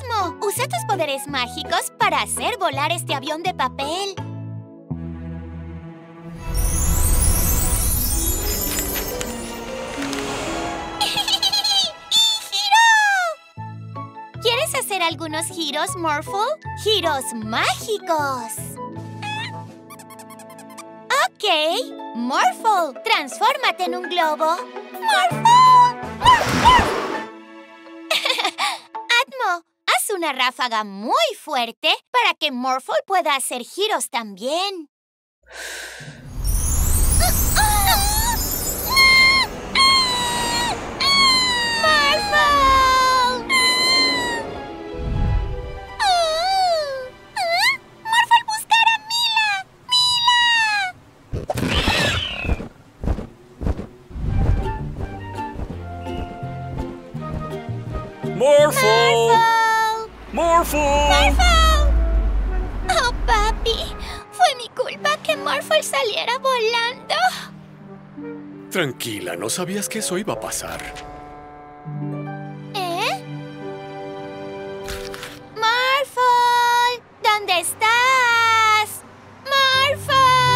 Atmo, usa tus poderes mágicos para hacer volar este avión de papel. ¿Quieres hacer algunos giros, Morphle? ¡Giros mágicos! Ok. Morphle, transfórmate en un globo. ¡Morphle! Atmo, haz una ráfaga muy fuerte para que Morphle pueda hacer giros también. ¡Morphle! ¡Morphle! ¡Oh, papi! Fue mi culpa que Morphle saliera volando. Tranquila, no sabías que eso iba a pasar. ¿Eh? ¡Morphle! ¿Dónde estás? ¡Morphle!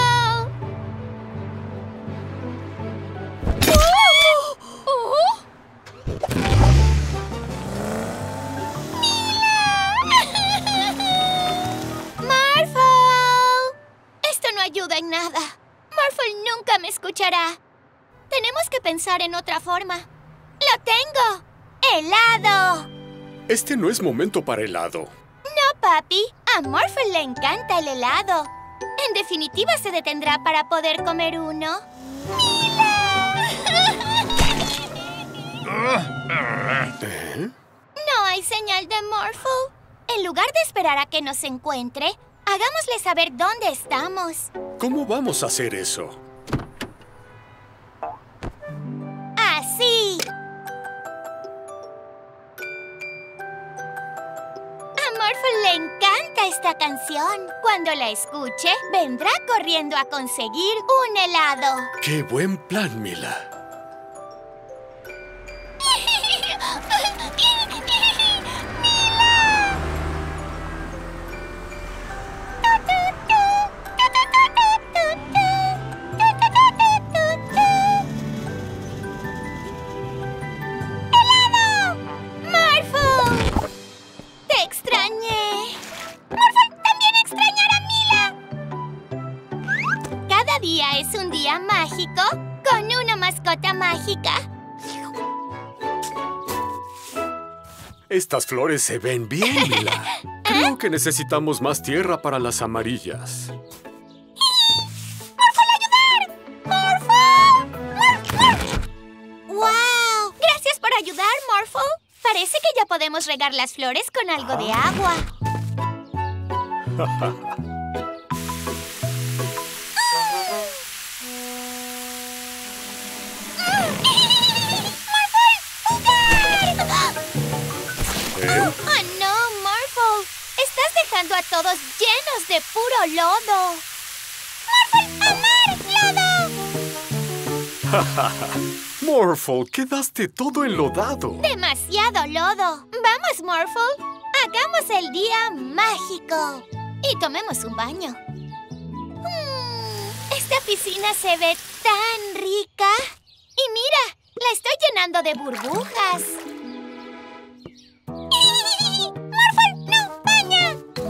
Ayuda en nada. Morphle nunca me escuchará. Tenemos que pensar en otra forma. ¡Lo tengo! ¡Helado! Este no es momento para helado. No, papi. A Morphle le encanta el helado. En definitiva, se detendrá para poder comer uno. ¡Mila! No hay señal de Morphle. En lugar de esperar a que nos encuentre, hagámosle saber dónde estamos. ¿Cómo vamos a hacer eso? ¡Así! A Morphle le encanta esta canción. Cuando la escuche, vendrá corriendo a conseguir un helado. ¡Qué buen plan, Mila! Es un día mágico con una mascota mágica. Estas flores se ven bien, Mila. Creo que necesitamos más tierra para las amarillas. ¡Morphle, ayudar! ¡Morphle! ¡Wow! Gracias por ayudar, Morphle. Parece que ya podemos regar las flores con algo de agua. ¡Oh, no, Morphle! Estás dejando a todos llenos de puro lodo. ¡Morphle, amar, lodo! Morphle, quedaste todo enlodado. ¡Demasiado lodo! ¡Vamos, Morphle! ¡Hagamos el día mágico! Y tomemos un baño. Esta piscina se ve tan rica. Y mira, la estoy llenando de burbujas. ¡Morphle, no! ¡Baña!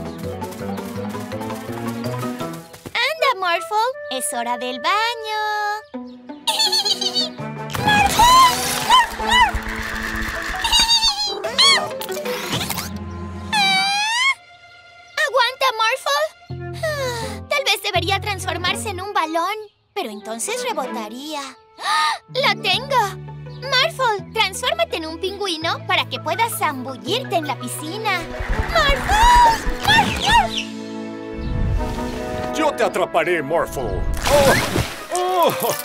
¡Anda, Morphle! ¡Es hora del baño! ¡Aguanta, Morphle! Tal vez debería transformarse en un balón, pero entonces rebotaría. ¡Lo tengo! Morphle, transfórmate en un pingüino para que puedas zambullirte en la piscina. ¡Morphle! ¡Morphle! ¡Yo te atraparé, Morphle! ¡Oh! ¡Oh!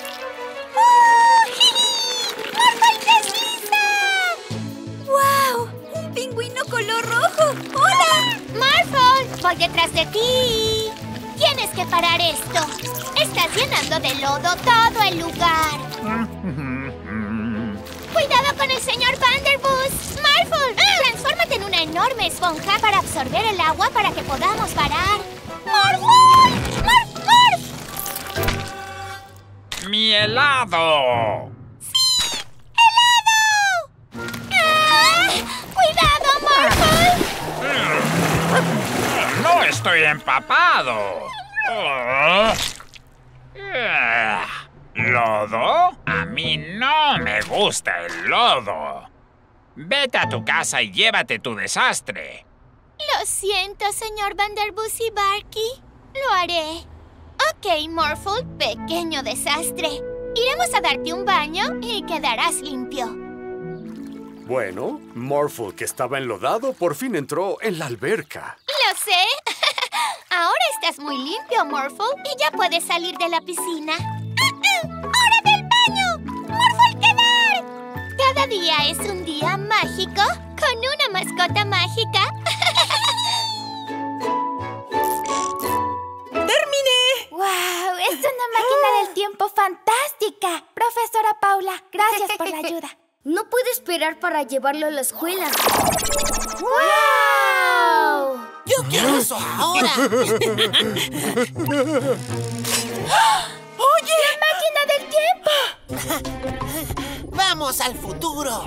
¡Color rojo! ¡Hola! ¡Morphle! ¡Voy detrás de ti! ¡Tienes que parar esto! ¡Estás llenando de lodo todo el lugar! ¡Cuidado con el señor Vanderbus! ¡Morphle! ¡Transfórmate en una una enorme esponja para absorber el agua para que podamos parar. ¡Morphle! ¡Morph! ¡Morph! ¡Mi helado! ¡Sí! ¡Helado! ¡Ah! ¡Cuidado, Morphle! ¡No estoy empapado! ¿Lodo? A mí no me gusta el lodo. Vete a tu casa y llévate tu desastre. Lo siento, señor Vanderbush y Barky. Lo haré. Ok, Morphle, pequeño desastre. Iremos a darte un baño y quedarás limpio. Bueno, Morphle, que estaba enlodado, por fin entró en la alberca. ¡Lo sé! Ahora estás muy limpio, Morphle, y ya puedes salir de la piscina. ¡Hora del baño! ¡Morphle, quedar! Cada día es un día mágico con una mascota mágica. ¡Terminé! ¡Wow! ¡Es una máquina del tiempo fantástica! Profesora Paula, gracias por la ayuda. No puedo esperar para llevarlo a la escuela. ¡Wow! ¡Yo quiero eso ahora! ¡Oye! ¡La máquina del tiempo! ¡Vamos al futuro!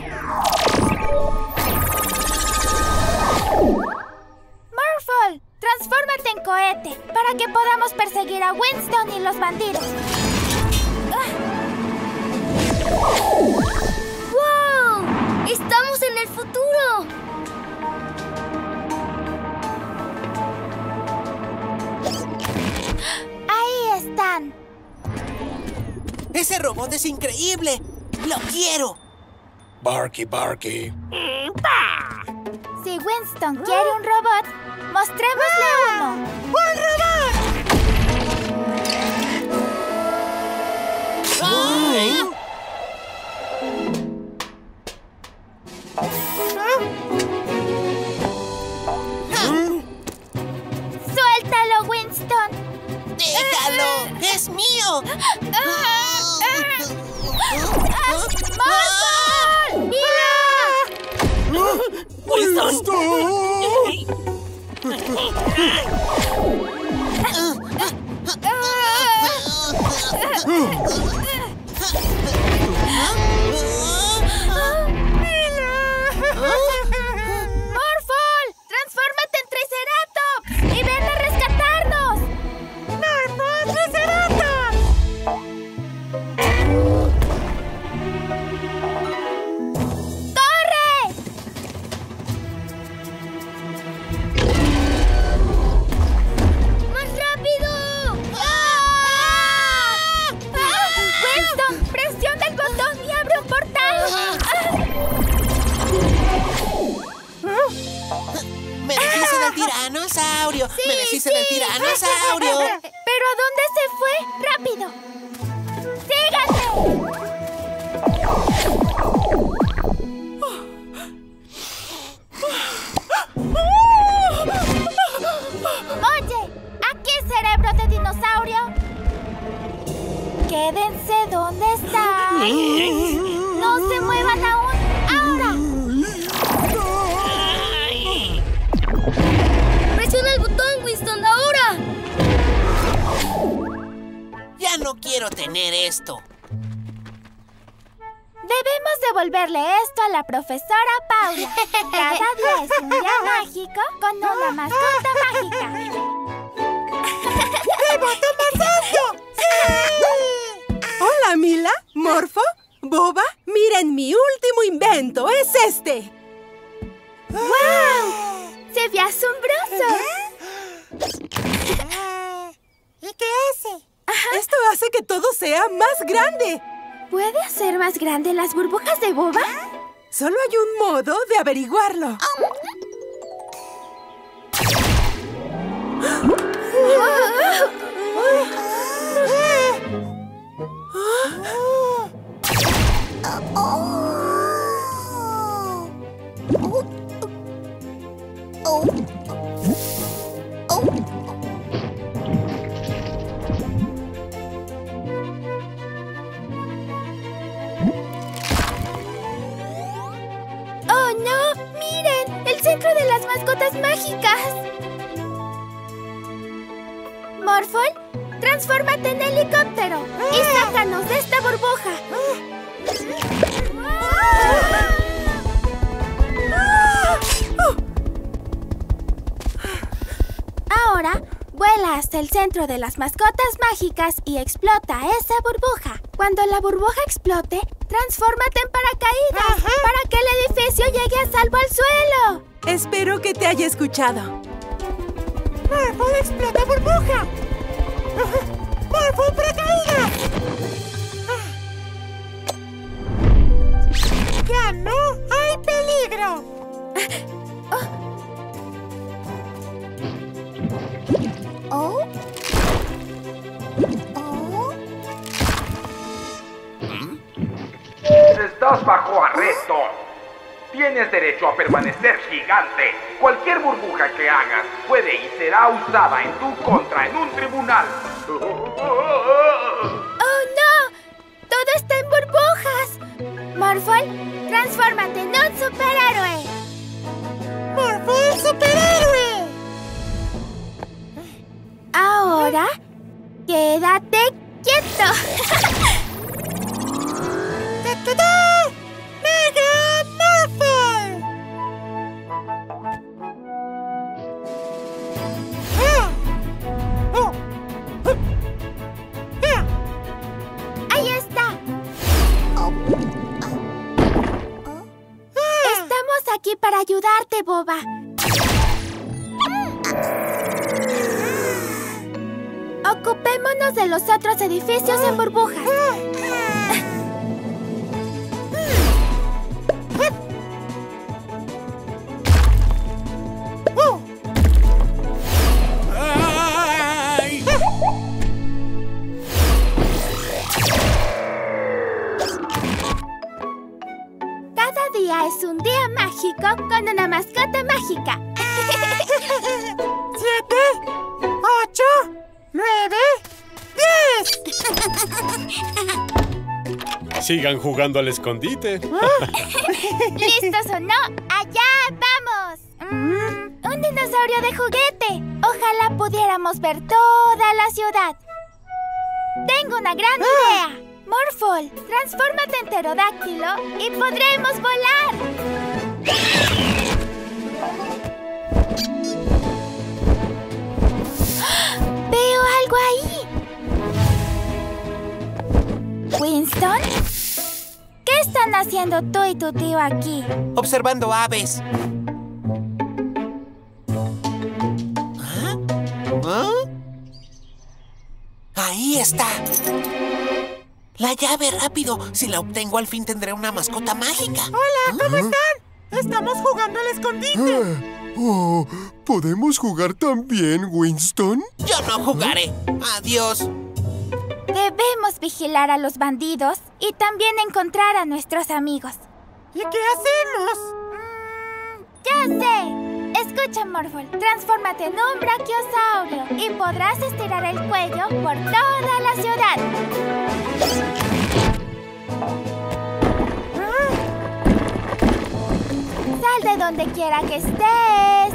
Morphle, transfórmate en cohete para que podamos perseguir a Winston y los bandidos. ¡Wow! ¡Estamos en el futuro! Ahí están. ¡Ese robot es increíble! ¡Lo quiero! Barky, Barky. Si Winston quiere un robot, mostrémosle uno. ¡Un robot! ¡Ay! ¡Suéltalo, Winston! ¡Déjalo! ¡Es mío! ¡Morphle! ¡Mira! ¡Morphle! ¡Transfórmate en Triceratops! ¡Y ven a rescatarnos! ¡Morphle, Triceratops! ¡Corre! ¡Más rápido! ¡Winston! ¡Presiona el botón y abre un portal! ¡Me deshice del tiranosaurio! ¡Me deshice del tiranosaurio! ¿Pero a dónde se fue? ¡Rápido! ¡Síganme! Oye, aquí cerebro de dinosaurio. Quédense donde están. No se muevan aún. ¡Ahora! ¡Presiona el botón, Winston, ahora! ¡Ya no quiero tener esto! Debemos devolverle esto a la profesora Paula. Cada día es un día mágico con una mascota mágica. ¡El botón más alto! ¡Sí! Hola, Mila, Morfo, Boba. Miren, mi último invento es este. ¡Wow! ¡Se ve asombroso! ¿Y qué hace? Esto hace que todo sea más grande. ¿Puede hacer más grande las burbujas de Boba? Solo hay un modo de averiguarlo. ¡Oh, no! ¡Miren! las mascotas mágicas. Morphle, transfórmate en helicóptero y sácanos de esta burbuja. Ahora, vuela hasta el centro de las mascotas mágicas y explota esa burbuja. Cuando la burbuja explote, transfórmate en paracaídas para que el edificio llegue a salvo al suelo. Espero que te haya escuchado. ¡Morphle, explota burbuja! ¡Morphle, paracaídas! ¡Ya no hay peligro! ¿Oh? Estás bajo arresto. Tienes derecho a permanecer gigante. Cualquier burbuja que hagas puede y será usada en tu contra en un tribunal. ¡Oh, no! ¡Todo está en burbujas! Morphle, transfórmate en un superhéroe. ¡Morphle, el superhéroe! Ahora, quédate quieto. ¡Ta-ta-ta! ¡Mega Morphle! Ahí está. Estamos aquí para ayudarte, Boba. Ocupémonos de los otros edificios en burbujas. Cada día es un día mágico con una mascota mágica. 7, 8, 9, 10. Sigan jugando al escondite. ¿Listos o no? ¡Allá vamos! Un dinosaurio de juguete. Ojalá pudiéramos ver toda la ciudad. Tengo una gran idea. Morphle, transfórmate en pterodáctilo y podremos volar. Veo algo ahí. ¿Winston? ¿Qué están haciendo tú y tu tío aquí? Observando aves. Ahí está. La llave, rápido. Si la obtengo, al fin tendré una mascota mágica. Hola, ¿cómo están? Estamos jugando al escondite. Oh, ¿podemos jugar también, Winston? Yo no jugaré. Adiós. Debemos vigilar a los bandidos y también encontrar a nuestros amigos. ¿Y qué hacemos? ¡Ya sé! Escucha, Morphle. Transfórmate en un brachiosaurio y podrás estirar el cuello por toda la ciudad. Sal de donde quiera que estés.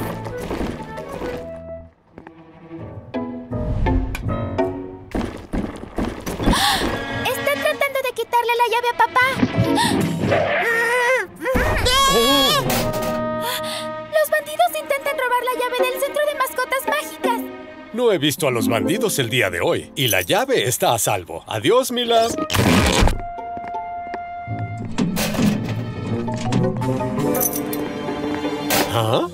Está tratando de quitarle la llave a papá. Los bandidos intentan robar la llave del centro de mascotas mágicas. No he visto a los bandidos el día de hoy. Y la llave está a salvo. Adiós, Mila. ¿Ah?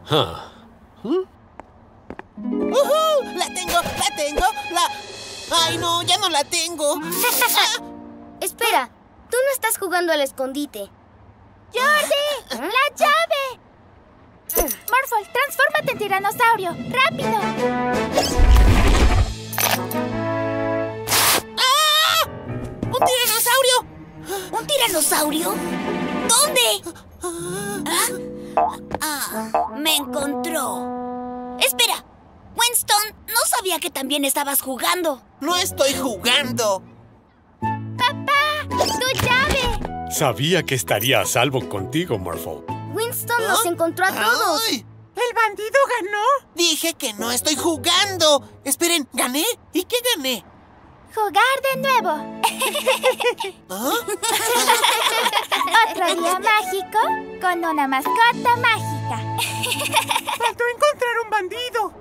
¡La tengo! ¡Ay, no! ¡Ya no la tengo! Espera, tú no estás jugando al escondite. ¡Jordi! ¡La llave! Morphle, transfórmate en tiranosaurio. ¡Rápido! ¡Ah! ¡Un tiranosaurio! ¿Un tiranosaurio? ¿Dónde? Me encontró. Espera, Winston, no sabía que también estabas jugando. ¡No estoy jugando! ¡Papá! ¡Tu llave! Sabía que estaría a salvo contigo, Morphle. Winston nos encontró a todos. ¡Ay! ¿El bandido ganó? Dije que no estoy jugando. Esperen, ¿gané? ¿Y qué gané? Jugar de nuevo. ¿Ah? Otro día mágico con una mascota mágica. Faltó encontrar un bandido.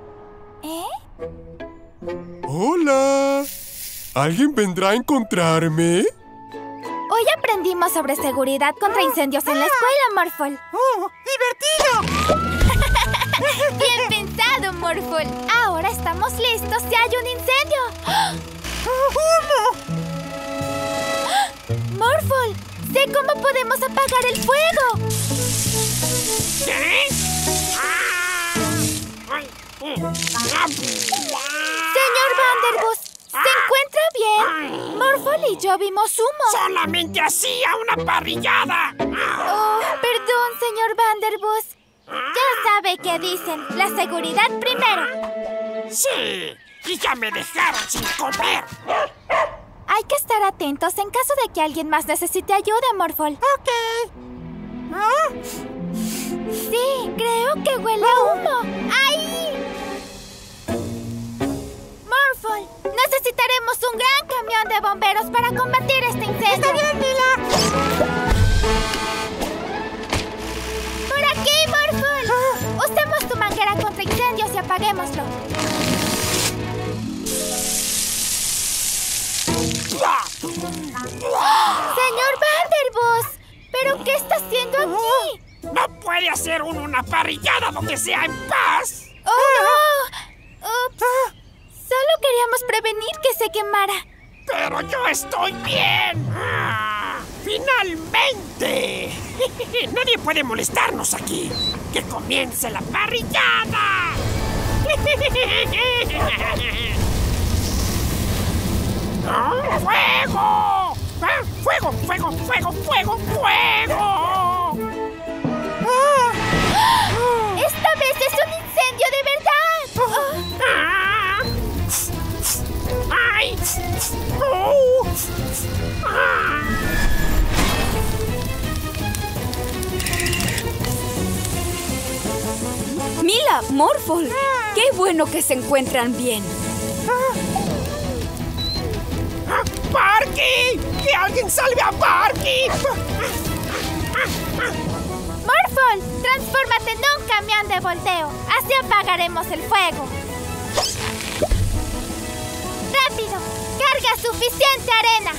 ¡Hola! ¿Alguien vendrá a encontrarme? Hoy aprendimos sobre seguridad contra incendios en la escuela, Morphle. ¡Oh, divertido! Bien pensado, Morphle. Ahora estamos listos si hay un incendio. ¡Humo! Morphle, sé cómo podemos apagar el fuego. ¿Qué? Señor Vanderbus, ¿se encuentra bien? Morphle y yo vimos humo. ¡Solamente hacía una parrillada! Oh, perdón, señor Vanderbus. Ya sabe qué dicen. La seguridad primero. ¡Sí! ¡Y ya me dejaron sin comer! Hay que estar atentos en caso de que alguien más necesite ayuda, Morphle. Ok. ¿Ah? Sí, creo que huele a humo. ¡Ahí! Morphle, necesitaremos un gran camión de bomberos para combatir este incendio. ¡Está bien, Mila! ¡Por aquí, Morphle! Usemos tu manguera contra incendios y apaguémoslo. ¡Señor Vanderbus! ¿Pero qué está haciendo aquí? ¡No puede hacer uno una parrillada donde sea en paz! ¡Oh, no! ¡Ups! Solo queríamos prevenir que se quemara. ¡Pero yo estoy bien! ¡Finalmente! Nadie puede molestarnos aquí. ¡Que comience la parrillada! ¡Fuego! ¡Fuego, fuego, fuego, fuego, fuego! ¡Esta vez es un incendio de verdad! ¡Ay! Mila, Morphle, qué bueno que se encuentran bien. ¡Parky! ¡Que alguien salve a Parky! Morphle, transfórmate en un camión de volteo. Así apagaremos el fuego. ¡Rápido! ¡Carga suficiente arena!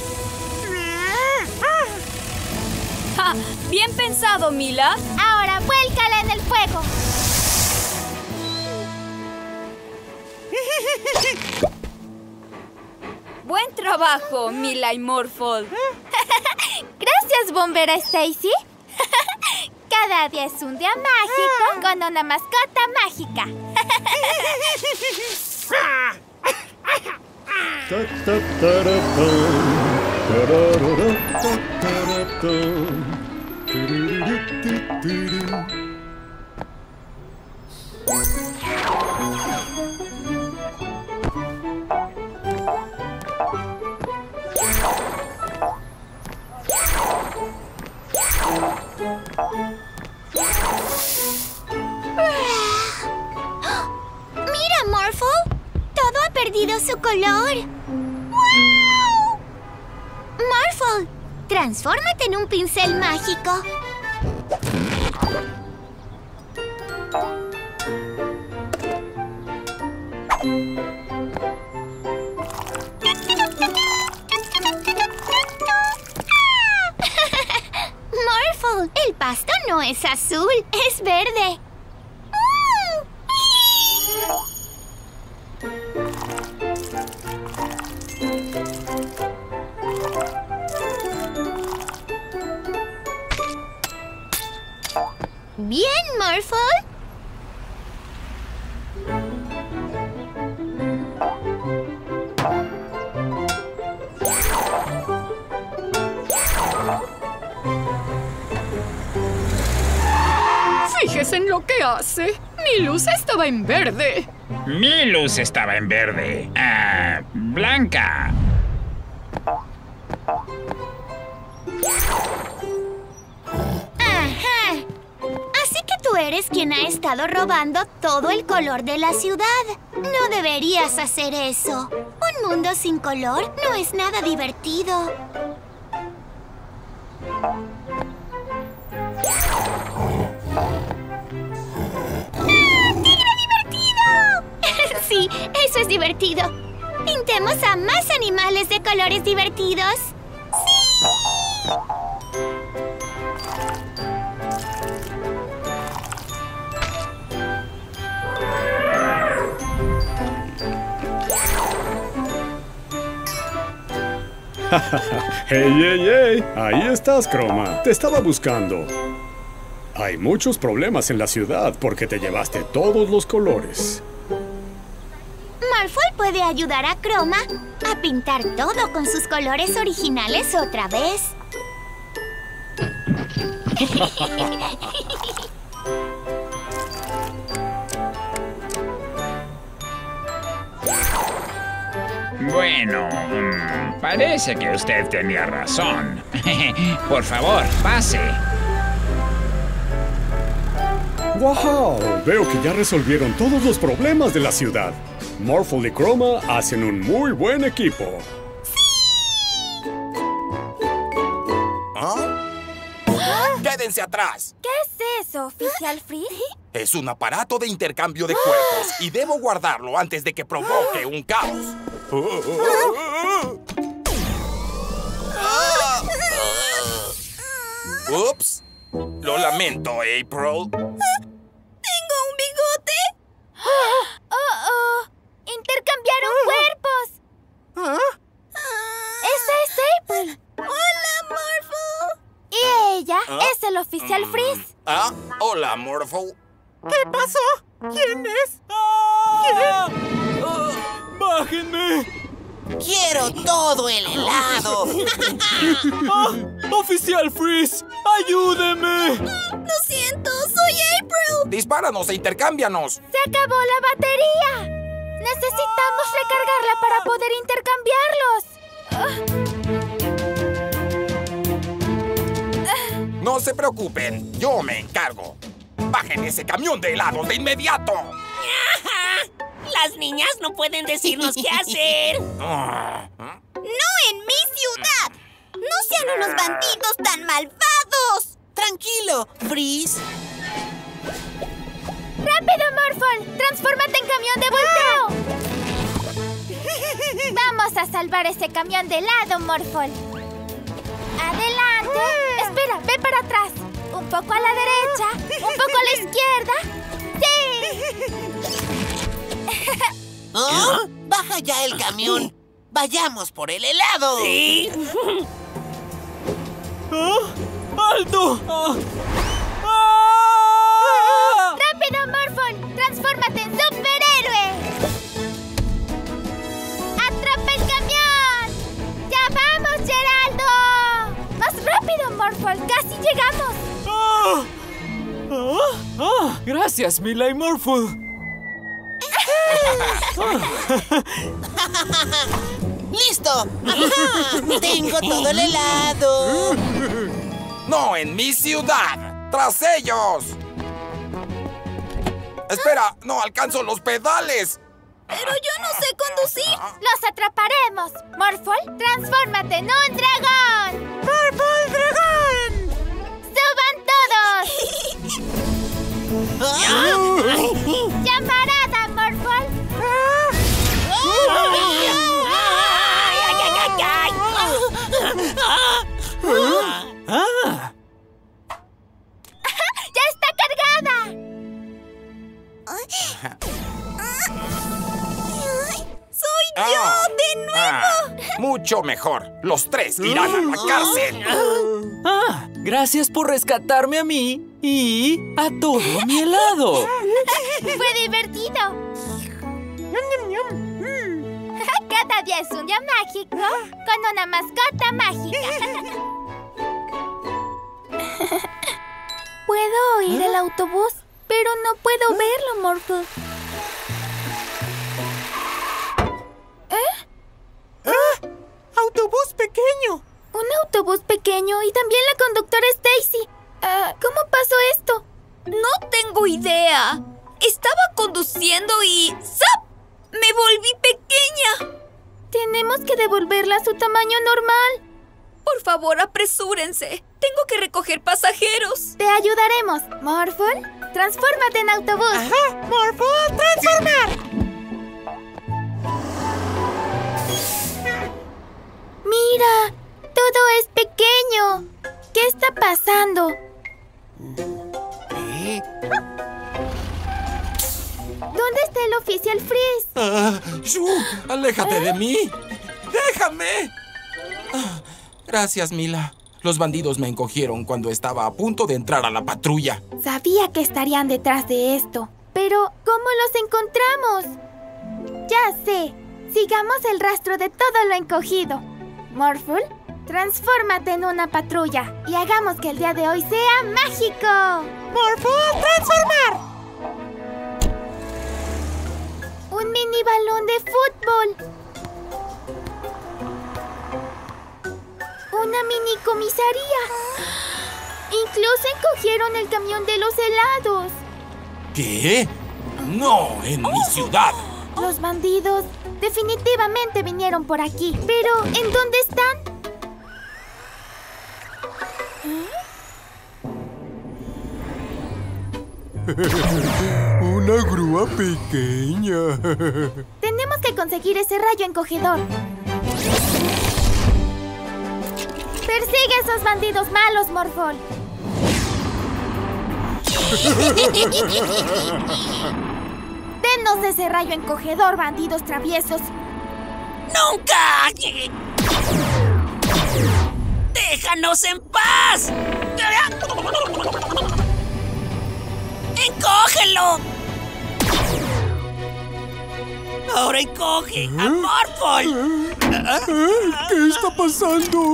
Ja, bien pensado, Mila. Ahora vuélcala en el fuego. Buen trabajo, Mila y Morphle. Gracias, bombera Stacy. Cada día es un día mágico con una mascota mágica. ¡Mira, Morphle! Todo ha perdido su color. ¡Wow! Morphle, transfórmate en un pincel mágico. Morphle, el pasto no es azul, es verde. Bien, Morphle. Fíjese en lo que hace. Mi luz estaba en verde. Mi luz estaba en verde. Blanca. Ajá. Así que tú eres quien ha estado robando todo el color de la ciudad. No deberías hacer eso. Un mundo sin color no es nada divertido. ¡Tigre divertido! Sí, eso es divertido. Pintemos a más animales de colores divertidos. ¡Sí! ¡Hey, hey, hey! Ahí estás, Chroma. Te estaba buscando. Hay muchos problemas en la ciudad porque te llevaste todos los colores. Morphle puede ayudar a Chroma a pintar todo con sus colores originales otra vez. Bueno, parece que usted tenía razón. Por favor, pase. ¡Wow! Veo que ya resolvieron todos los problemas de la ciudad. Morphle y Chroma hacen un muy buen equipo. ¡Quédense atrás! ¿Qué es eso, oficial Freeze? Es un aparato de intercambio de cuerpos y debo guardarlo antes de que provoque un caos. ¡Ups! Lo lamento, April. ¿Tengo un bigote? ¡Oh! ¡Intercambiaron cuerpos! ¡Esa es April! ¡Hola, Morphle! Y ella es el oficial Freeze. Hola, Morphle. ¿Qué pasó? ¿Quién es? ¿Quién? ¡Bájenme! ¡Quiero todo el helado! ¡Oficial Freeze! ¡Ayúdeme! ¡Lo siento! ¡Soy April! ¡Dispáranos e intercámbianos! ¡Se acabó la batería! ¡Necesitamos recargarla para poder intercambiarlos! No se preocupen, yo me encargo. ¡Bajen ese camión de helados de inmediato! Las niñas no pueden decirnos qué hacer. ¡No en mi ciudad! ¡No sean unos bandidos tan malvados! Tranquilo, Freeze. ¡Rápido, Morphle! ¡Transfórmate en camión de volteo! ¡Vamos a salvar ese camión de helado, Morphle! ¡Adelante! Espera, ve para atrás. Un poco a la derecha, un poco a la izquierda. ¡Sí! ¡Baja ya el camión! ¡Vayamos por el helado! ¡Sí! ¡Alto! ¡Rápido, Morphle! ¡Transfórmate en superhéroe! ¡Atrapa el camión! ¡Ya vamos, Geraldo! ¡Más rápido, Morphle! ¡Casi llegamos! ¡Gracias, Mila y Morphle! ¡Listo! ¡Tengo todo el helado! ¡No en mi ciudad! ¡Tras ellos! ¡Espera! ¡No alcanzo los pedales! ¡Pero yo no sé conducir! ¡Los atraparemos! Morphle, transfórmate en un dragón. ¡Morphle Dragón! ¡Suban todos! ¡Llamarada, Morphle! ¡Ya está cargada! ¡Soy yo de nuevo! Mucho mejor. Los tres irán a la cárcel. Gracias por rescatarme a mí y a todo mi helado. ¡Fue divertido! Cada día es un día mágico con una mascota mágica. Puedo oír el autobús, pero no puedo verlo, Morphle. ¡Autobús pequeño! Un autobús pequeño y también la conductora Stacy. ¿Cómo pasó esto? No Estaba conduciendo y... ¡zap! ¡Me volví pequeña! Tenemos que devolverla a su tamaño normal. Por favor, apresúrense. Tengo que recoger pasajeros. Te ayudaremos. Morphle, transfórmate en autobús. ¡Ajá! ¡Morphle, transformar! Mira, todo es pequeño. ¿Qué está pasando? ¿Dónde está el oficial Freeze? ¡Shu! ¡Aléjate de mí! ¡Déjame! Gracias, Mila. Los bandidos me encogieron cuando estaba a punto de entrar a la patrulla. Sabía que estarían detrás de esto. Pero, ¿cómo los encontramos? Ya sé. Sigamos el rastro de todo lo encogido. Morphle, transfórmate en una patrulla y hagamos que el día de hoy sea mágico. ¡Morphle, transformar! Un mini balón de fútbol. Una mini comisaría. Incluso encogieron el camión de los helados. ¿Qué? ¡No, en mi ciudad! Los bandidos definitivamente vinieron por aquí. Pero, ¿en dónde están? Una grúa pequeña. Tenemos que conseguir ese rayo encogedor. Persigue a esos bandidos malos, Morphle. Denos ese rayo encogedor, bandidos traviesos. ¡Nunca! ¡Déjanos en paz! ¡Encógelo! ¡Ahora encoge a Morphle! ¿Qué está pasando?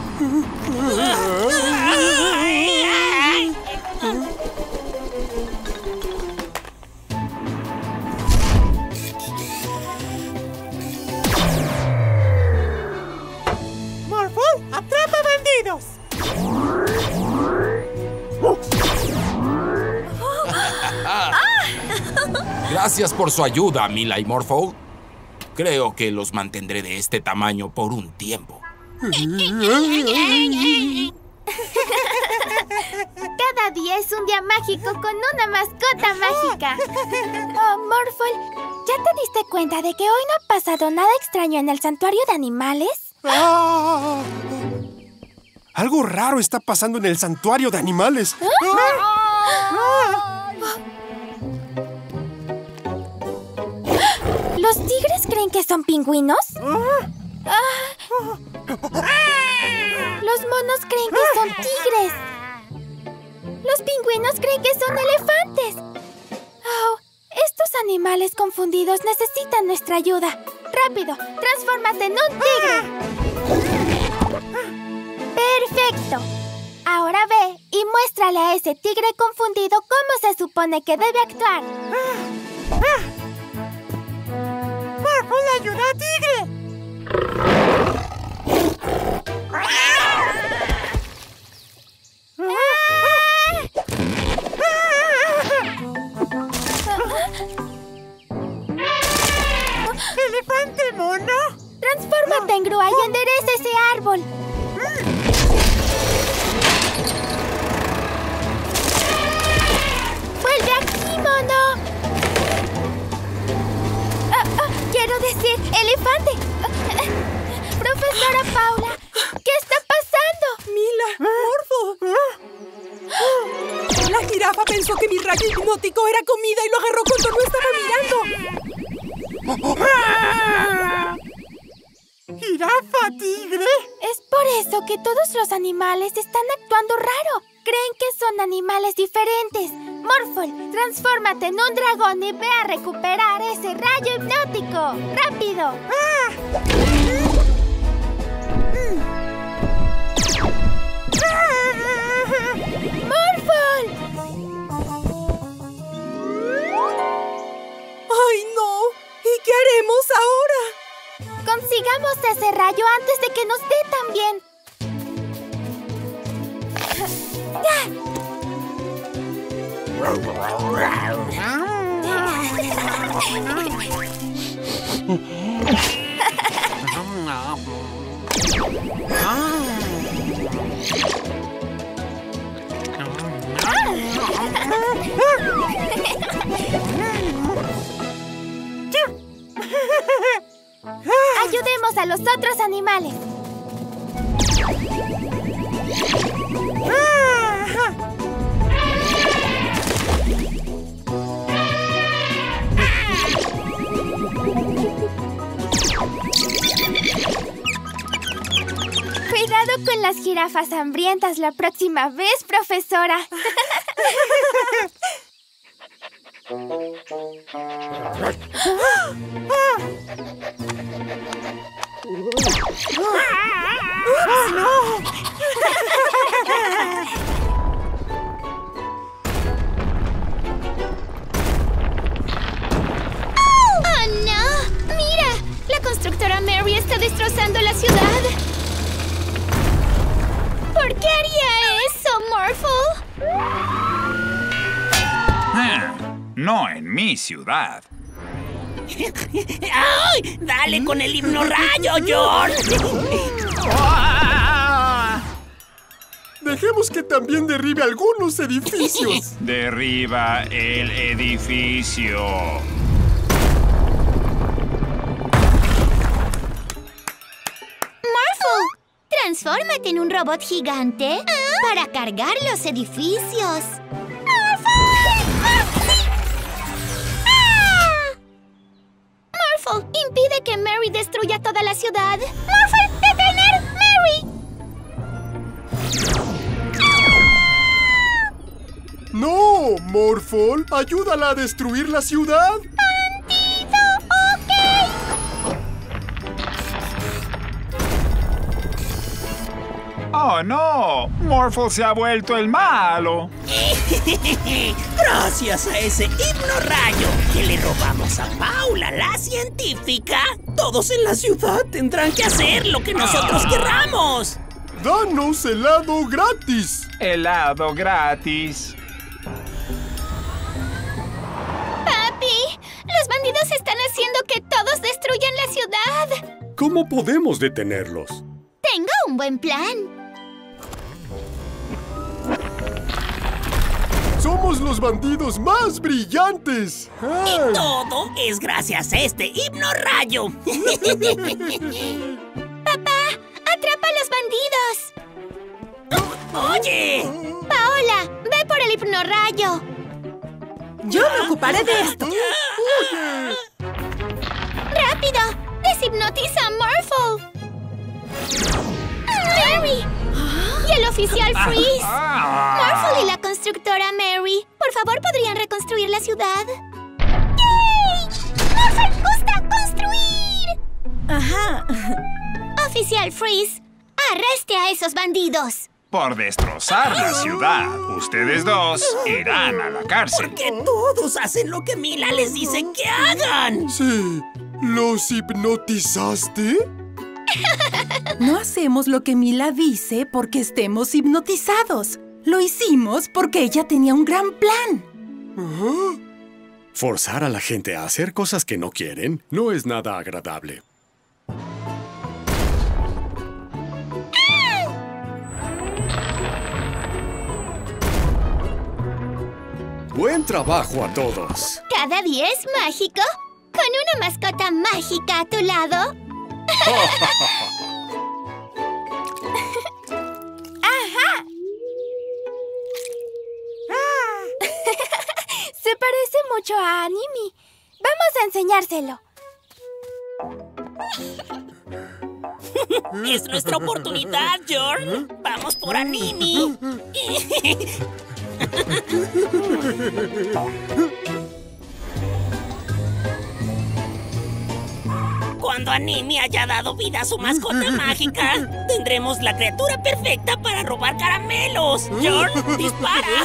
¡Morphle, atrapa bandidos! Gracias por su ayuda, Mila y Morphle. Creo que los mantendré de este tamaño por un tiempo. Cada día es un día mágico con una mascota mágica. Oh, Morphle, ¿ya te diste cuenta de que hoy no ha pasado nada extraño en el santuario de animales? Algo raro está pasando en el santuario de animales. ¿Los tigres creen que son pingüinos? Los monos creen que son tigres. Los pingüinos creen que son elefantes. Oh, estos animales confundidos necesitan nuestra ayuda. ¡Rápido! ¡Transfórmate en un tigre! ¡Perfecto! Ahora ve y muéstrale a ese tigre confundido cómo se supone que debe actuar. ¡Morphle, ayuda a tigre! ¡Elefante mono! Transfórmate en grúa y endereza ese árbol. ¡Vuelve aquí, mono! Quiero decir, elefante. Profesora Paula, ¿qué está pasando? Mila, Morphle. La jirafa pensó que mi rayo hipnótico era comida y lo agarró cuando no estaba mirando. ¿Jirafa, tigre? Es por eso que todos los animales están actuando raro. Creen que son animales diferentes. Morphle, transfórmate en un dragón y ve a recuperar ese rayo hipnótico. ¡Rápido! ¡Morphle! ¡Ay, no! ¿Y qué haremos ahora? Consigamos ese rayo antes de que nos dé también. Ayudemos a los otros animales. Cuidado con las jirafas hambrientas la próxima vez, profesora. ¡Oh, no! ¡Mira! La constructora Mary está destrozando la ciudad. ¿Por qué haría eso, Morphle? No en mi ciudad. ¡Ay! ¡Dale con el himno rayo, George! Dejemos que también derribe algunos edificios. Derriba el edificio. Morphle, transfórmate en un robot gigante para cargar los edificios. Morphle, impide que Mary destruya toda la ciudad. Morphle, detener Mary. ¡No, Morphle! ¡Ayúdala a destruir la ciudad! ¡Bandido! ¡Ok! ¡Oh, no! Morphle se ha vuelto el malo. Gracias a ese himno rayo que le robamos a Paula, la científica, todos en la ciudad tendrán que hacer lo que nosotros querramos. ¡Danos helado gratis! Helado gratis. Papi, los bandidos están haciendo que todos destruyan la ciudad. ¿Cómo podemos detenerlos? Tengo un buen plan. ¡Somos los bandidos más brillantes! Y todo es gracias a este himno rayo. ¡Papá! ¡Atrapa a los bandidos! ¡Oye! Paola, ve por el hipnorrayo. Yo me ocuparé de esto. ¡Rápido! ¡Deshipnotiza a Morphle! ¡Mary! ¡Y el oficial Freeze! Morphle y la constructora Mary, por favor, ¿podrían reconstruir la ciudad? ¡Yay! ¡Morphle gusta construir! Ajá. Oficial Freeze, arreste a esos bandidos. Por destrozar la ciudad, ustedes dos irán a la cárcel. Porque todos hacen lo que Mila les dice que hagan. Sí. ¿Los hipnotizaste? No hacemos lo que Mila dice porque estemos hipnotizados. Lo hicimos porque ella tenía un gran plan. Forzar a la gente a hacer cosas que no quieren no es nada agradable. ¡Buen trabajo a todos! Cada día es mágico, con una mascota mágica a tu lado. ¡Ajá! Se parece mucho a Animi. Vamos a enseñárselo. Es nuestra oportunidad, George. Vamos por Animi. Cuando Animi haya dado vida a su mascota mágica, tendremos la criatura perfecta para robar caramelos. George, dispara.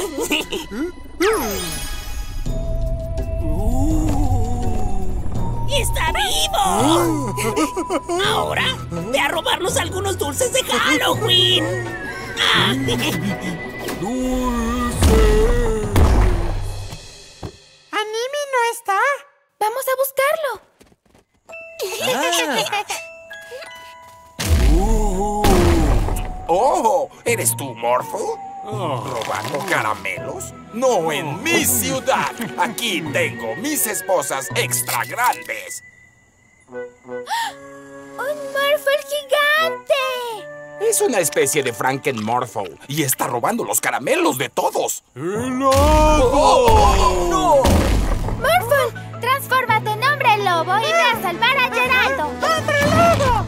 ¡Está vivo! Ahora, ve a robarnos algunos dulces de Halloween. ¿Animi no está? Vamos ¿Eres tú, Morphle? ¿Robando caramelos? ¡No en mi ciudad! Aquí tengo mis esposas extra grandes. ¡Un Morphle gigante! Es una especie de Frankenmorphle y está robando los caramelos de todos. ¡Helado! ¡No! ¡Morphle! ¡Transfórmate en hombre lobo y ve a salvar a Geraldo! ¡Hombre lobo!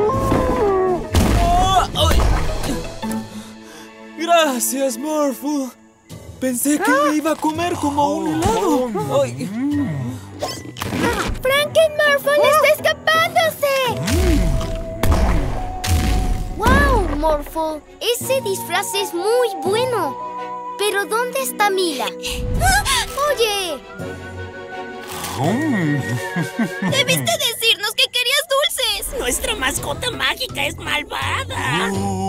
Gracias, Morphle. Pensé que me iba a comer como un helado. Ay. ¡Frankenmorphle está escapándose! ¡Wow, Morphle! Ese disfraz es muy bueno. Pero ¿dónde está Mila? ¡Oye! ¡Debiste decirnos que querías dulces! Nuestra mascota mágica es malvada.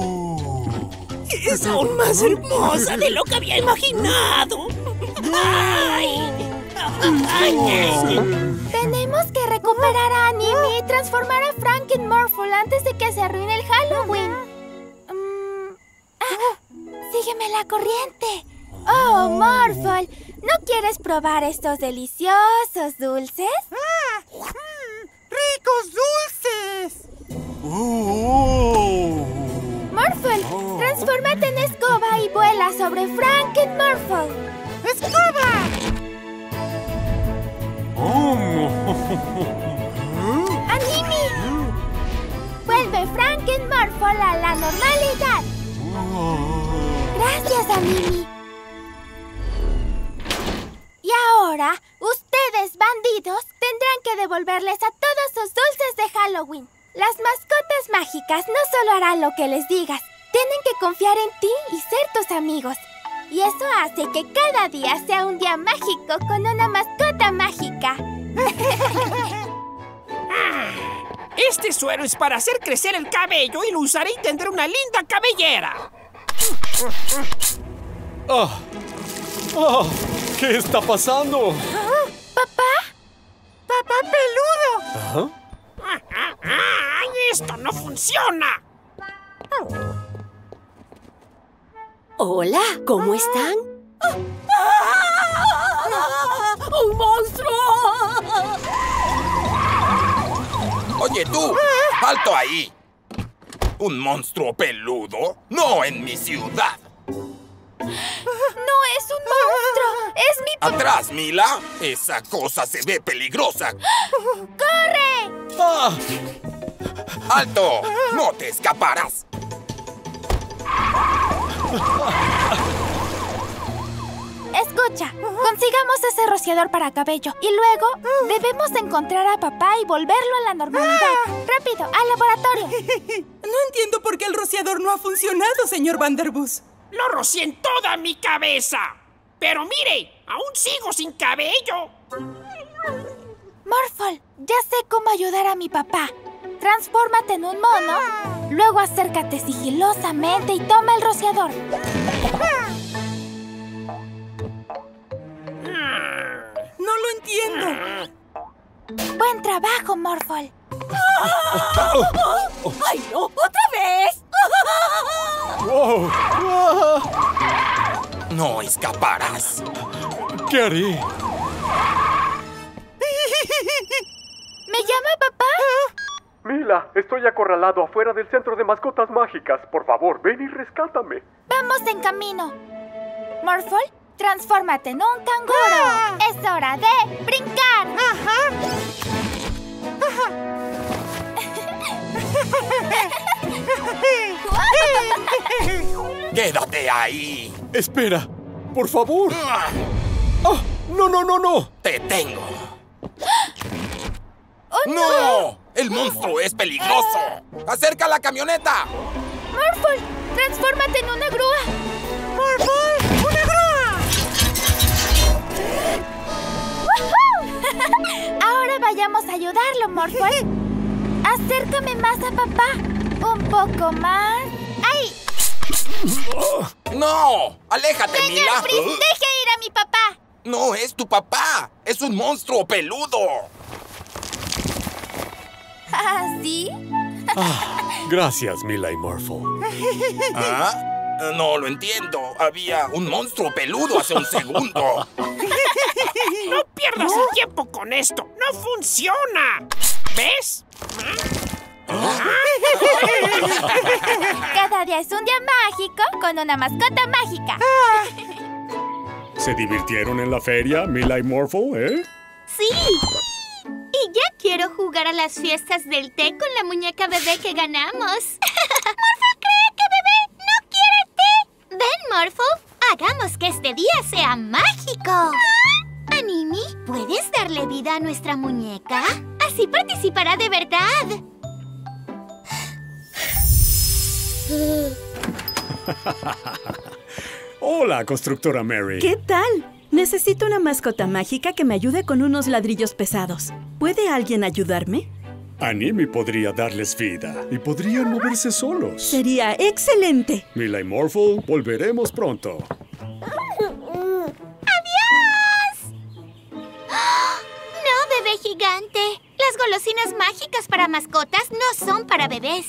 Es aún más hermosa de lo que había imaginado. Tenemos que recuperar a Anime y transformar a Frankenmorphle antes de que se arruine el Halloween. Sígueme la corriente. Oh, Morphle, ¿no quieres probar estos deliciosos dulces? ¡Ricos dulces! Morphle, transfórmate en escoba y vuela sobre Frankenmorphle. ¡Escoba! ¡Anime! Vuelve Frankenmorphle a la normalidad. Gracias, Anime. Y ahora, ustedes, bandidos, tendrán que devolverles a todos sus dulces de Halloween. Las mascotas mágicas no solo harán lo que les digas, tienen que confiar en ti y ser tus amigos. Y eso hace que cada día sea un día mágico con una mascota mágica. Este suero es para hacer crecer el cabello y lo usaré y tendré una linda cabellera. ¿Qué está pasando? ¿Papá? ¡Papá peludo! ¡Esto no funciona! Hola, ¿cómo están? ¡Un monstruo! Oye, tú, ¡alto ahí! ¿Un monstruo peludo? ¡No en mi ciudad! ¡No es un monstruo! ¡Es mi papá! ¡Atrás, Mila! ¡Esa cosa se ve peligrosa! ¡Corre! ¡Alto! ¡No te escaparás! Escucha, consigamos ese rociador para cabello y luego debemos encontrar a papá y volverlo a la normalidad. ¡Rápido, al laboratorio! No entiendo por qué el rociador no ha funcionado, señor Vanderbus. ¡Lo rocié en toda mi cabeza! ¡Pero mire! ¡Aún sigo sin cabello! Morphle, ya sé cómo ayudar a mi papá. Transfórmate en un mono, luego acércate sigilosamente y toma el rociador. No lo entiendo. Buen trabajo, Morphle. ¡Ay, no! ¡Otra vez! ¡No escaparás! ¿Qué haré? ¿Me llama papá? Mila, estoy acorralado afuera del centro de mascotas mágicas. Por favor, ven y rescátame. Vamos en camino. Morphle, transfórmate en un canguro. Es hora de brincar. ¡Quédate ahí! Espera, por favor. ¡No, no, no, no! ¡Te tengo! ¡Oh, ¡No! ¡El monstruo es peligroso! ¡Acerca la camioneta! Morphle, transfórmate en una grúa. ¡Morphle, una grúa! Ahora vayamos a ayudarlo, Morphle. Acércame más a papá. Un poco más. ¡Ay! ¡No! ¡Aléjate, Señor Mila! Freeze, deje ir a mi papá. ¡No es tu papá! ¡Es un monstruo peludo! ¿Ah, sí? Gracias, Mila y Morphle. ¿Ah? No lo entiendo. Había un monstruo peludo hace un segundo. No pierdas el tiempo con esto. ¡No funciona! ¿Ves? Cada día es un día mágico con una mascota mágica. ¿Se divirtieron en la feria, Mila y Morphle, eh? ¡Sí! Y ya quiero jugar a las fiestas del té con la muñeca bebé que ganamos. ¡Morphle cree que bebé no quiere té! Ven, Morphle, hagamos que este día sea mágico. Animi, ¿puedes darle vida a nuestra muñeca? Así participará de verdad. Hola, constructora Mary. ¿Qué tal? Necesito una mascota mágica que me ayude con unos ladrillos pesados. ¿Puede alguien ayudarme? Animi podría darles vida y podrían moverse solos. Sería excelente. Mila y Morphle, volveremos pronto. ¡Adiós! No, bebé gigante. Las golosinas mágicas para mascotas no son para bebés.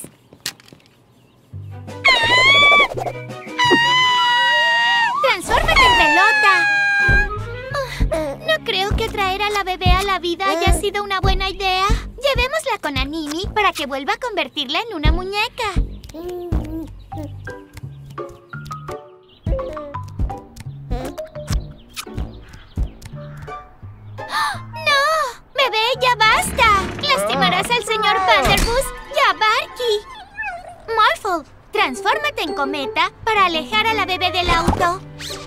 ¡Transfórmate en pelota! No creo que traer a la bebé a la vida haya sido una buena idea. Llevémosla con Animi para que vuelva a convertirla en una muñeca. ¡No! ¡Bebé, ya basta! ¡Lastimarás al señor Vanderbus y a Barky! Morphle, transfórmate en cometa para alejar a la bebé del auto.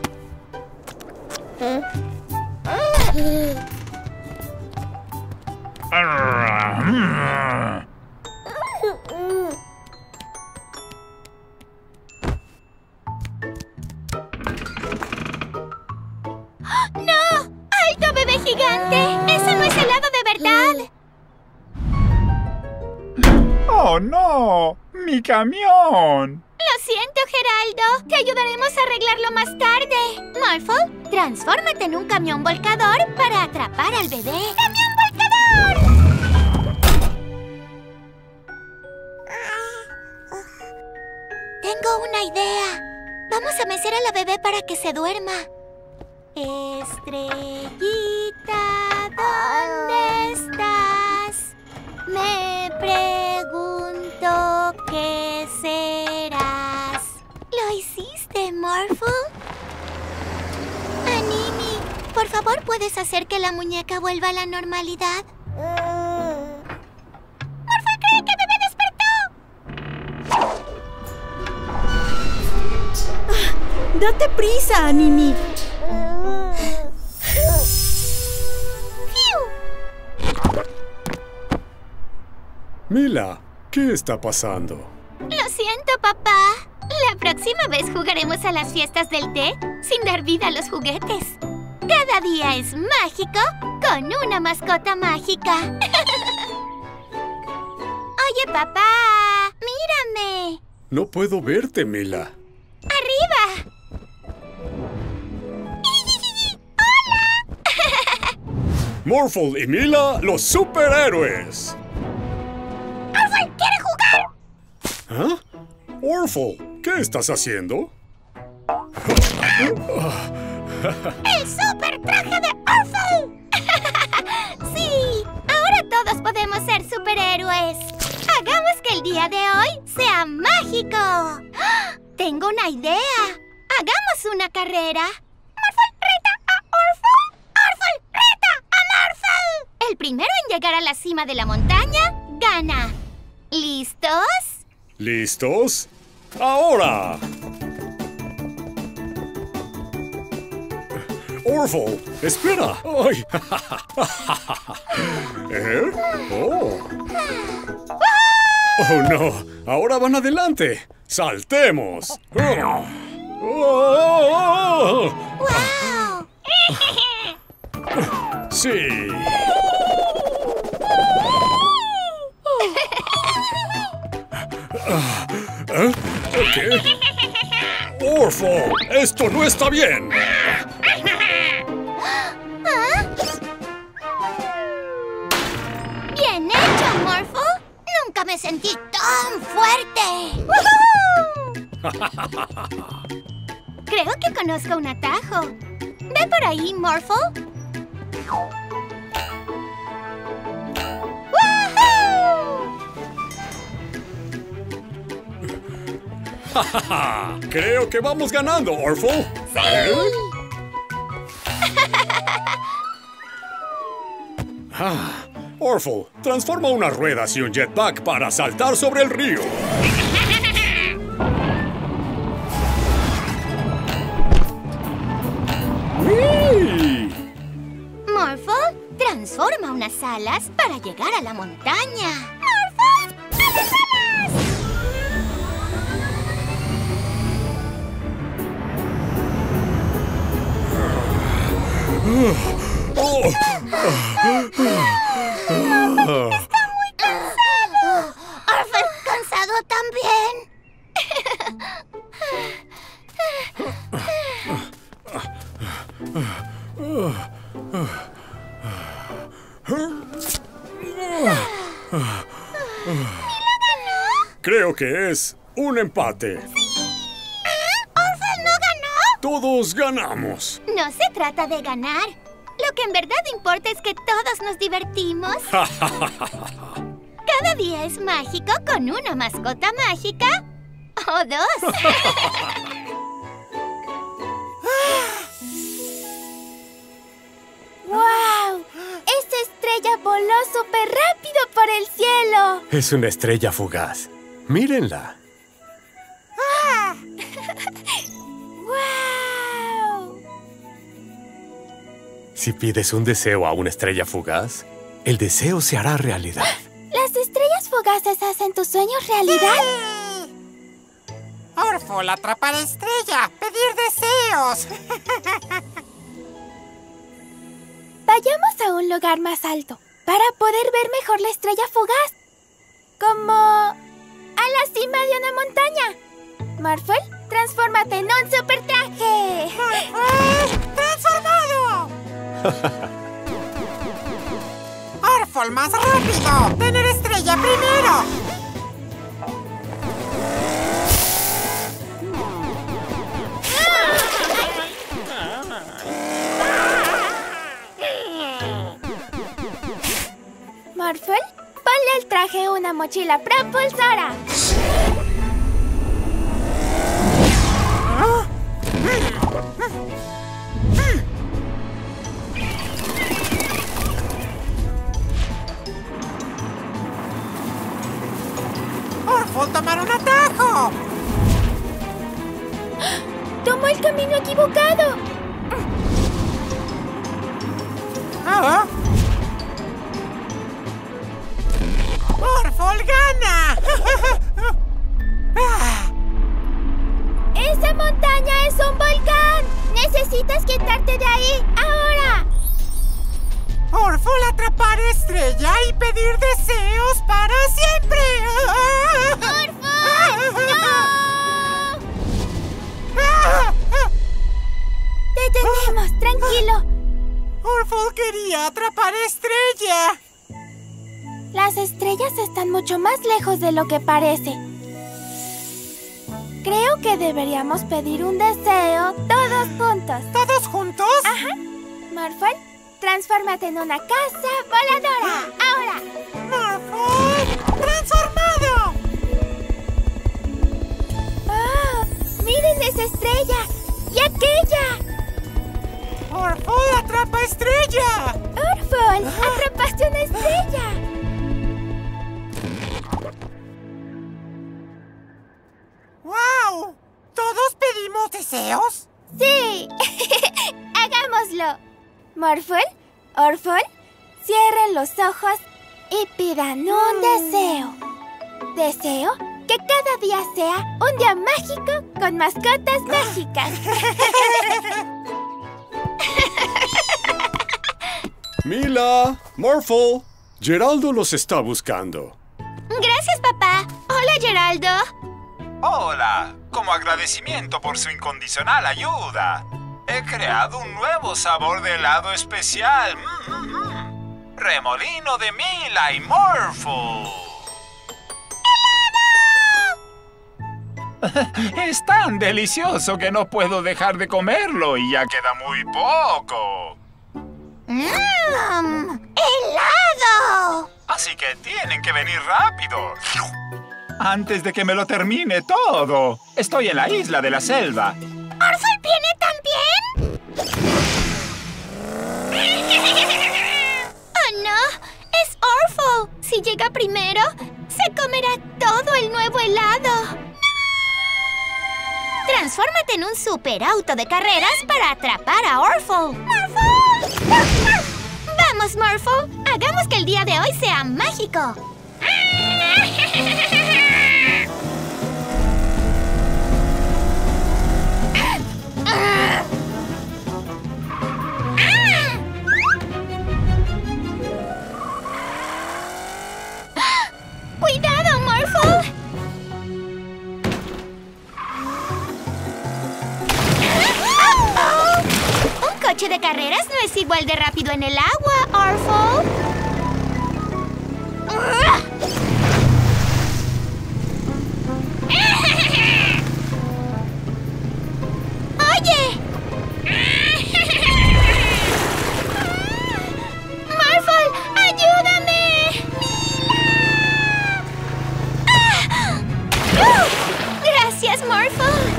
¡No! ¡Alto, bebé gigante! ¡Eso no es helado de verdad! ¡Oh, no! ¡Mi camión! Lo siento, Geraldo. Te ayudaremos a arreglarlo más tarde. Morphle, transfórmate en un camión volcador para atrapar al bebé. ¡Camión volcador! Tengo una idea. Vamos a mecer a la bebé para que se duerma. Estrellita, ¿dónde estás? Me pregunto qué serás. ¿Lo hiciste, Morphle? Animi, por favor, ¿puedes hacer que la muñeca vuelva a la normalidad? ¡Morphle cree que bebé despertó! ¡Date prisa, Animi! Mila, ¿qué está pasando? Lo siento, papá. La próxima vez jugaremos a las fiestas del té sin dar vida a los juguetes. Cada día es mágico con una mascota mágica. Oye, papá, mírame. No puedo verte, Mila. ¡Arriba! Morphle y Mila, los superhéroes. ¡Morphle quiere jugar! ¿Ah? Morphle, ¿qué estás haciendo? ¡El super traje de Morphle! ¡Sí! Ahora todos podemos ser superhéroes. Hagamos que el día de hoy sea mágico. Tengo una idea. Hagamos una carrera. ¡Morphle reta a Morphle! ¡Morphle reta a Morphle! El primero en llegar a la cima de la montaña gana. ¿Listos? ¿Listos? ¡Ahora! Morphle, espera. ¡Ay! ¿Eh? ¡Oh! ¡Oh, no! ¡Ahora van adelante! ¡Saltemos! ¡Oh! ¡Oh! ¡Wow! ¡Sí! ¿Qué? ¡Morphle! ¡Esto no está bien! ¿Ah? ¡Bien hecho, Morphle! ¡Nunca me sentí tan fuerte! ¡Woohoo! Creo que conozco un atajo. Ve por ahí, Morphle. Creo que vamos ganando, Orphle. ¡Sí! Orphle, transforma unas ruedas y un jetpack para saltar sobre el río. Morphle, transforma unas alas para llegar a la montaña. ¡Morphle! ¡A las alas! Morphle está muy cansado. Orphle, cansado también. Creo que es un empate. ¿Sí? ¿Orphle no ganó? Todos ganamos. No se trata de ganar. Lo que en verdad importa es que todos nos divertimos. Cada día es mágico con una mascota mágica o dos. ¡Wow! ¡Esa estrella voló súper rápido por el cielo! Es una estrella fugaz. Mírenla. ¡Ah! ¡Wow! Si pides un deseo a una estrella fugaz, el deseo se hará realidad. ¿Las estrellas fugaces hacen tus sueños realidad? Orphle, atrapar estrella, pedir deseos. Vayamos a un lugar más alto para poder ver mejor la estrella fugaz. Como a la cima de una montaña. Morphle, transfórmate en un super traje. ¡Morphle! ¡Transformado! Orphle, más rápido. ¡Tener estrella primero! Morphle, ponle al traje una mochila propulsora. ¡Orphle, tomar un atajo! ¡Tomó el camino equivocado! ¿Ah? ¡Orphle gana! ¡Esa montaña es un volcán! ¡Necesitas quitarte de ahí, ahora! Orphle, atrapar estrella y pedir deseos para siempre. ¡Orphle! ¡No! ¡Te tenemos! ¡Tranquilo! Orphle quería atrapar estrella. Las estrellas están mucho más lejos de lo que parece. Creo que deberíamos pedir un deseo todos juntos. ¿Todos juntos? Ajá. Morphle, transfórmate en una casa voladora. ¡Ahora! ¡Morphle! ¡Transformado! ¡Oh! ¡Miren esa estrella! ¡Y aquella! ¡Orphle, atrapa estrella! ¡Orphle, atrapaste una estrella! ¡Wow! ¿Todos pedimos deseos? ¡Sí! ¡Hagámoslo! Morphle, Orphle, cierren los ojos y pidan un deseo. Deseo que cada día sea un día mágico con mascotas mágicas. Mila, Morphle, Geraldo los está buscando. Gracias, papá. Hola, Geraldo. Hola, como agradecimiento por su incondicional ayuda, he creado un nuevo sabor de helado especial. Remolino de Mila y Morphle. ¡Helado! Es tan delicioso que no puedo dejar de comerlo y ya queda muy poco. ¡Helado! Así que tienen que venir rápido. Antes de que me lo termine todo. Estoy en la isla de la selva. ¿Orphle viene también? ¡Oh, no! ¡Es Orphle! Si llega primero, se comerá todo el nuevo helado. Transfórmate en un superauto de carreras para atrapar a Orphle. ¡Morphle! ¡Vamos, Morphle! ¡Hagamos que el día de hoy sea mágico! ¡Cuidado, Morphle! Un coche de carreras no es igual de rápido en el agua, Orphle. ¡Oye! ¡Morphle, ayúdame! ¡Gracias, Morphle!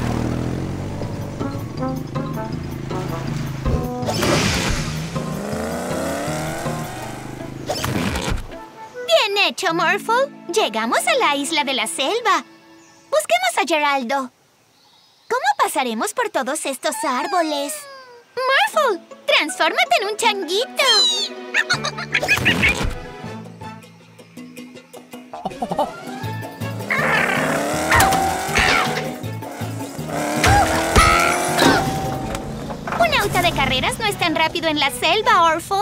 Bien hecho, Morphle. Llegamos a la isla de la selva. Busquemos a Geraldo. ¿Cómo pasaremos por todos estos árboles? Morphle, transfórmate en un changuito. Un auto de carreras no es tan rápido en la selva, Orphle.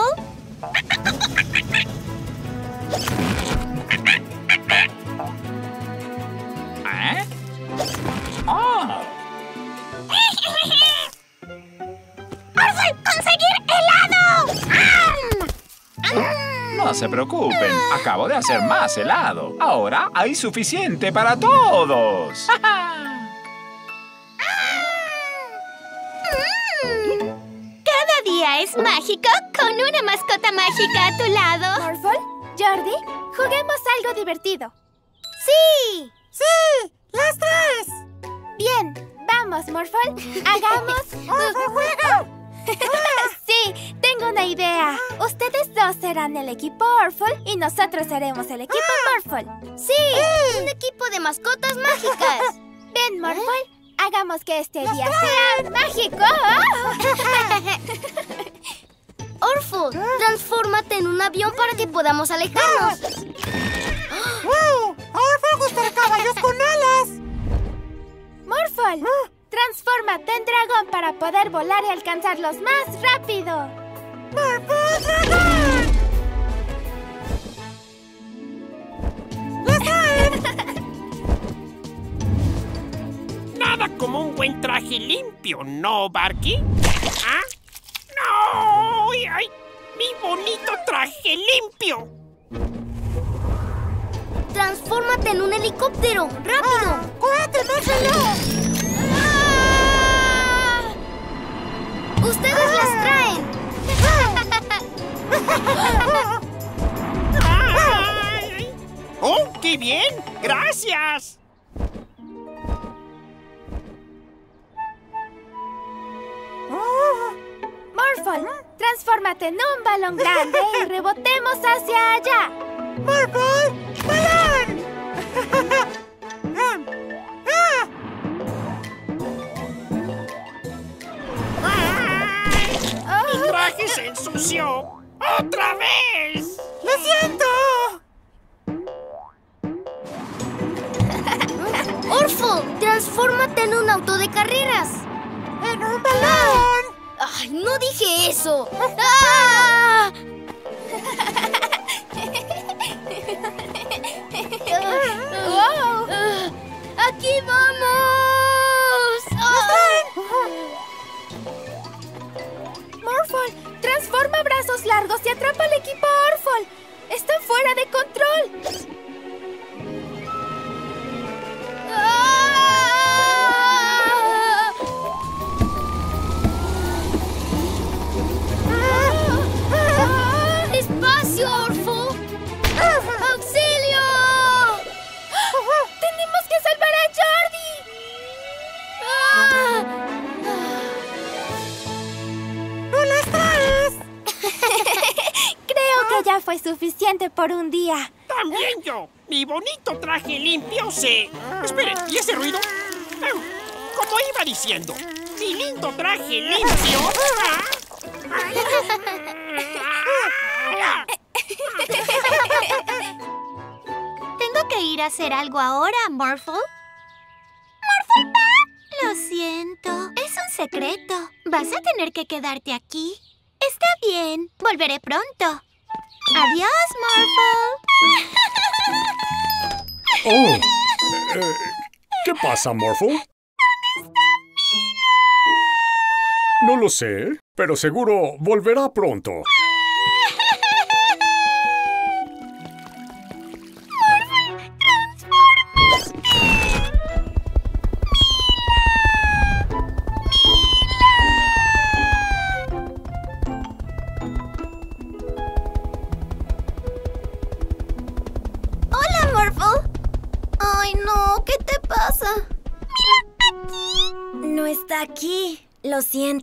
¿Eh? ¡Oh! ¡Orphle, conseguir helado! No se preocupen, acabo de hacer más helado. Ahora hay suficiente para todos. Cada día es mágico con una mascota mágica a tu lado. Morphle, Jordi, juguemos algo divertido. ¡Sí! ¡Sí! ¡Las tres! Bien, vamos, Morphle. Hagamos... ¡Orphle juega! Sí, tengo una idea. Ustedes dos serán el equipo Orphle y nosotros seremos el equipo Morphle. ¡Sí! ¡Un equipo de mascotas mágicas! Ven, Morphle, hagamos que este día sea mágico. Orphle, transfórmate en un avión para que podamos alejarnos. ¡Wow! ¡Orphle gusta caballos con alas! Morphle, transfórmate en dragón para poder volar y alcanzarlos más rápido. ¡Morphle dragón! Nada como un buen traje limpio, ¿no, Barky? ¿Ah? ¡No! ¡Ay! ¡Mi bonito traje limpio! Transfórmate en un helicóptero. ¡Rápido! ¡Córrete, más veloz! ¡Ustedes las traen! ¡Ay! ¡Oh, qué bien! ¡Gracias! Morphle, transfórmate en un balón grande y rebotemos hacia allá. ¡Morphle! ¡Balón! ¡Mi traje se ensució! ¡Otra vez! ¡Lo siento! Orphle, transfórmate en un auto de carreras. ¡En un balón! ¡Ay, no dije eso! ¡Ah! ¡Wow! ¡Aquí vamos! Morphle, transforma brazos largos y atrapa al equipo Orphle. ¡Está fuera de control! ¡Ah! que ya fue suficiente por un día. También yo. Mi bonito traje limpio se... Espere, ¿y ese ruido? Como iba diciendo, mi lindo traje limpio... Tengo que ir a hacer algo ahora, Morphle. Lo siento, es un secreto. Vas a tener que quedarte aquí. Está bien, volveré pronto. Adiós, Morphle. Oh, ¿qué pasa, Morphle? No lo sé, pero seguro volverá pronto. Hola, Morphle. Ay, no, ¿qué te pasa? Mila, aquí. No está aquí. Lo siento.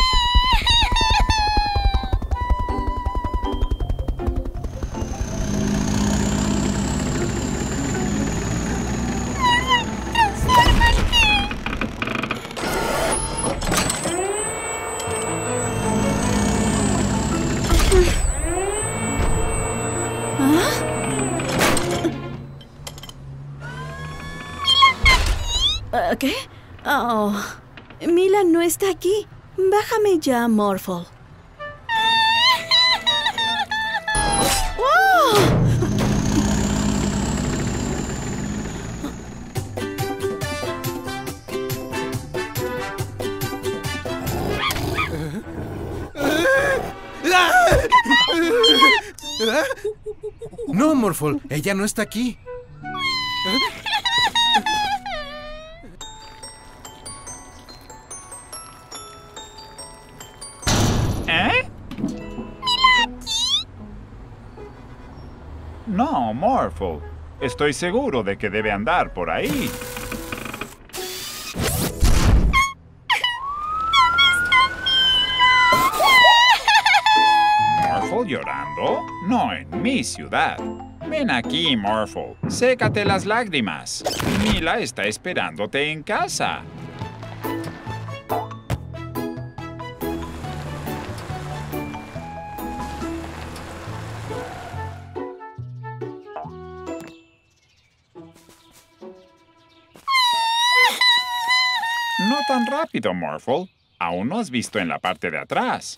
¿Qué? Oh, Mila no está aquí. Bájame ya, Morphle. No, Morphle, ella no está aquí. No, Morphle. Estoy seguro de que debe andar por ahí. ¿Morphle llorando? No en mi ciudad. Ven aquí, Morphle. Sécate las lágrimas. Mila está esperándote en casa. No tan rápido, Morphle. Aún no has visto en la parte de atrás.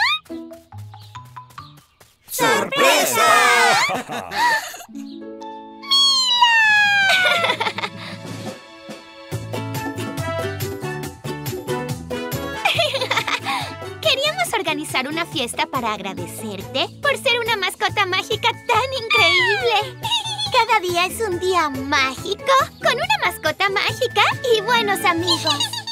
¡Sorpresa! Queríamos organizar una fiesta para agradecerte por ser una mascota mágica tan increíble. Cada día es un día mágico con una mascota mágica y buenos amigos.